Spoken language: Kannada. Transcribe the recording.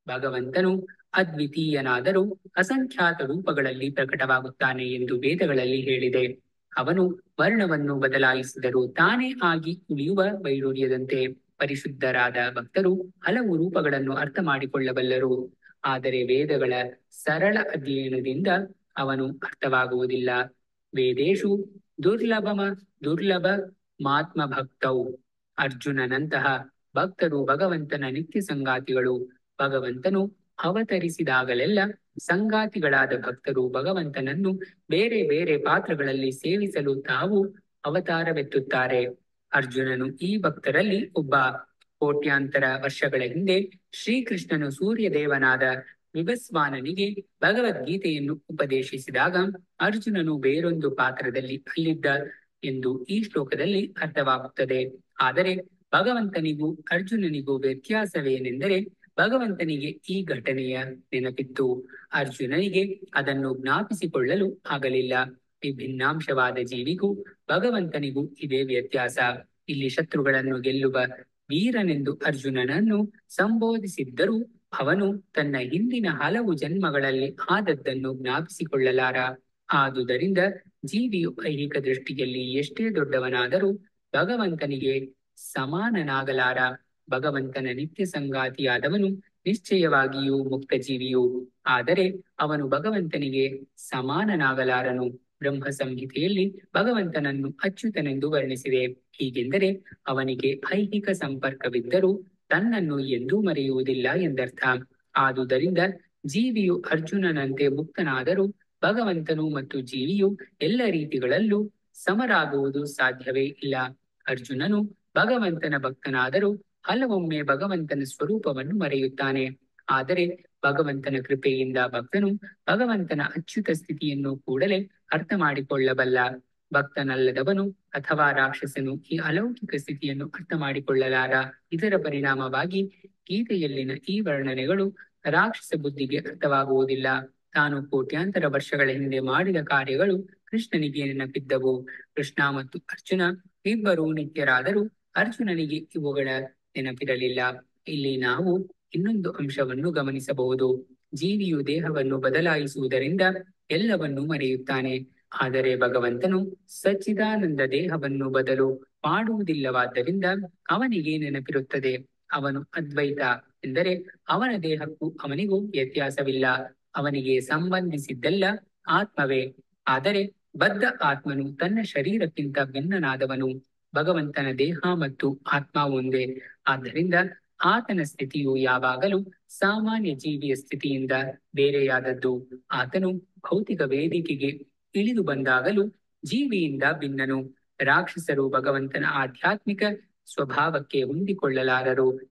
ಭಗವಂತನು ಅದ್ವಿತೀಯನಾದರೂ ಅಸಂಖ್ಯಾತ ರೂಪಗಳಲ್ಲಿ ಪ್ರಕಟವಾಗುತ್ತಾನೆ ಎಂದು ವೇದಗಳಲ್ಲಿ ಹೇಳಿದೆ. ಅವನು ವರ್ಣವನ್ನು ಬದಲಾಯಿಸಿದರೂ ತಾನೇ ಆಗಿ ಉಳಿಯುವ ವೈಡೂರ್ಯದಂತೆ. ಪರಿಶುದ್ಧರಾದ ಭಕ್ತರು ಹಲವು ರೂಪಗಳನ್ನು ಅರ್ಥ ಮಾಡಿಕೊಳ್ಳಬಲ್ಲರು, ಆದರೆ ವೇದಗಳ ಸರಳ ಅಧ್ಯಯನದಿಂದ ಅವನು ಅರ್ಥವಾಗುವುದಿಲ್ಲ. ವೇದೇಶು ದುರ್ಲಭ ಮಾತ್ಮ ಭಕ್ತೌ. ಅರ್ಜುನನಂತಹ ಭಕ್ತರು ಭಗವಂತನ ನಿತ್ಯ ಸಂಗಾತಿಗಳು. ಭಗವಂತನು ಅವತರಿಸಿದಾಗಲೆಲ್ಲ ಸಂಗಾತಿಗಳಾದ ಭಕ್ತರು ಭಗವಂತನನ್ನು ಬೇರೆ ಬೇರೆ ಪಾತ್ರಗಳಲ್ಲಿ ಸೇವಿಸಲು ತಾವು ಅವತಾರವೆತ್ತುತ್ತಾರೆ. ಅರ್ಜುನನು ಈ ಭಕ್ತರಲ್ಲಿ ಒಬ್ಬ. ಕೋಟ್ಯಾಂತರ ವರ್ಷಗಳ ಹಿಂದೆ ಶ್ರೀಕೃಷ್ಣನು ಸೂರ್ಯದೇವನಾದ ವಿಭಸ್ವಾನನಿಗೆ ಭಗವದ್ಗೀತೆಯನ್ನು ಉಪದೇಶಿಸಿದಾಗ ಅರ್ಜುನನು ಬೇರೊಂದು ಪಾತ್ರದಲ್ಲಿ ಅಲ್ಲಿದ್ದ ಎಂದು ಈ ಶ್ಲೋಕದಲ್ಲಿ ಅರ್ಥವಾಗುತ್ತದೆ. ಆದರೆ ಭಗವಂತನಿಗೂ ಅರ್ಜುನನಿಗೂ ವ್ಯತ್ಯಾಸವೇನೆಂದರೆ ಭಗವಂತನಿಗೆ ಈ ಘಟನೆಯ ನೆನಪಿತ್ತು, ಅರ್ಜುನನಿಗೆ ಅದನ್ನು ಜ್ಞಾಪಿಸಿಕೊಳ್ಳಲು ಆಗಲಿಲ್ಲ. ವಿಭಿನ್ನಾಂಶವಾದ ಜೀವಿಗೂ ಭಗವಂತನಿಗೂ ಇದೇ ವ್ಯತ್ಯಾಸ. ಇಲ್ಲಿ ಶತ್ರುಗಳನ್ನು ಗೆಲ್ಲುವ ವೀರನೆಂದು ಅರ್ಜುನನನ್ನು ಸಂಬೋಧಿಸಿದ್ದರೂ ಅವನು ತನ್ನ ಹಿಂದಿನ ಹಲವು ಜನ್ಮಗಳಲ್ಲಿ ಆದದ್ದನ್ನು ಜ್ಞಾಪಿಸಿಕೊಳ್ಳಲಾರ. ಆದುದರಿಂದ ಜೀವಿಯು ಐಹಿಕ ದೃಷ್ಟಿಯಲ್ಲಿ ಎಷ್ಟೇ ದೊಡ್ಡವನಾದರೂ ಭಗವಂತನಿಗೆ ಸಮಾನನಾಗಲಾರ. ಭಗವಂತನ ನಿತ್ಯ ಸಂಗಾತಿಯಾದವನು ನಿಶ್ಚಯವಾಗಿಯೂ ಮುಕ್ತ ಜೀವಿಯು, ಆದರೆ ಅವನು ಭಗವಂತನಿಗೆ ಸಮಾನನಾಗಲಾರನು. ಬ್ರಹ್ಮ ಸಂಹಿತೆಯಲ್ಲಿ ಭಗವಂತನನ್ನು ಅಚ್ಯುತನೆಂದು ವರ್ಣಿಸಿದೆ. ಹೀಗೆಂದರೆ ಅವನಿಗೆ ಐಹಿಕ ಸಂಪರ್ಕವಿದ್ದರೂ ತನ್ನನ್ನು ಎಂದೂ ಮರೆಯುವುದಿಲ್ಲ ಎಂದರ್ಥ. ಆದುದರಿಂದ ಜೀವಿಯು ಅರ್ಜುನನಂತೆ ಮುಕ್ತನಾದರೂ ಭಗವಂತನು ಮತ್ತು ಜೀವಿಯು ಎಲ್ಲ ರೀತಿಗಳಲ್ಲೂ ಸಮರಾಗುವುದು ಸಾಧ್ಯವೇ ಇಲ್ಲ. ಅರ್ಜುನನು ಭಗವಂತನ ಭಕ್ತನಾದರೂ ಹಲವೊಮ್ಮೆ ಭಗವಂತನ ಸ್ವರೂಪವನ್ನು ಮರೆಯುತ್ತಾನೆ. ಆದರೆ ಭಗವಂತನ ಕೃಪೆಯಿಂದ ಭಕ್ತನು ಭಗವಂತನ ಅಚ್ಯುತ ಸ್ಥಿತಿಯನ್ನು ಕೂಡಲೇ ಅರ್ಥ ಮಾಡಿಕೊಳ್ಳಬಲ್ಲ. ಭಕ್ತನಲ್ಲದವನು ಅಥವಾ ರಾಕ್ಷಸನು ಈ ಅಲೌಕಿಕ ಸ್ಥಿತಿಯನ್ನು ಅರ್ಥ ಮಾಡಿಕೊಳ್ಳಲಾರ. ಇದರ ಪರಿಣಾಮವಾಗಿ ಗೀತೆಯಲ್ಲಿನ ಈ ವರ್ಣನೆಗಳು ರಾಕ್ಷಸ ಬುದ್ಧಿಗೆ ಅರ್ಥವಾಗುವುದಿಲ್ಲ. ತಾನು ಕೋಟ್ಯಾಂತರ ವರ್ಷಗಳ ಹಿಂದೆ ಮಾಡಿದ ಕಾರ್ಯಗಳು ಕೃಷ್ಣನಿಗೆ ನೆನಪಿದ್ದವು. ಕೃಷ್ಣ ಮತ್ತು ಅರ್ಜುನ ಇಬ್ಬರೂ ನಿತ್ಯರಾದರೂ ಅರ್ಜುನನಿಗೆ ಇವುಗಳ ನೆನಪಿರಲಿಲ್ಲ. ಇಲ್ಲಿ ನಾವು ಇನ್ನೊಂದು ಅಂಶವನ್ನು ಗಮನಿಸಬಹುದು. ಜೀವಿಯು ದೇಹವನ್ನು ಬದಲಾಯಿಸುವುದರಿಂದ ಎಲ್ಲವನ್ನೂ ಮರೆಯುತ್ತಾನೆ, ಆದರೆ ಭಗವಂತನು ಸಚ್ಚಿದಾನಂದ ದೇಹವನ್ನು ಬದಲು ಮಾಡುವುದಿಲ್ಲವಾದ್ದರಿಂದ ಅವನಿಗೆ ನೆನಪಿರುತ್ತದೆ. ಅವನು ಅದ್ವೈತ ಎಂದರೆ ಅವನ ದೇಹಕ್ಕೂ ಅವನಿಗೂ ವ್ಯತ್ಯಾಸವಿಲ್ಲ. ಅವನಿಗೆ ಸಂಬಂಧಿಸಿದ್ದೆಲ್ಲ ಆತ್ಮವೇ. ಆದರೆ ಬದ್ಧ ಆತ್ಮನು ತನ್ನ ಶರೀರಕ್ಕಿಂತ ಭಿನ್ನನಾದವನು. ಭಗವಂತನ ದೇಹ ಮತ್ತು ಆತ್ಮ ಒಂದೇ. ಆದ್ದರಿಂದ ಆತನ ಸ್ಥಿತಿಯು ಯಾವಾಗಲೂ ಸಾಮಾನ್ಯ ಜೀವಿಯ ಸ್ಥಿತಿಯಿಂದ ಬೇರೆಯಾದದ್ದು. ಆತನು ಭೌತಿಕ ವೇದಿಕೆಗೆ ಇಳಿದು ಬಂದಾಗಲೂ ಜೀವಿಯಿಂದ ಭಿನ್ನನು. ರಾಕ್ಷಸರು ಭಗವಂತನ ಆಧ್ಯಾತ್ಮಿಕ ಸ್ವಭಾವಕ್ಕೆ ಹೊಂದಿಕೊಳ್ಳಲಾರರು.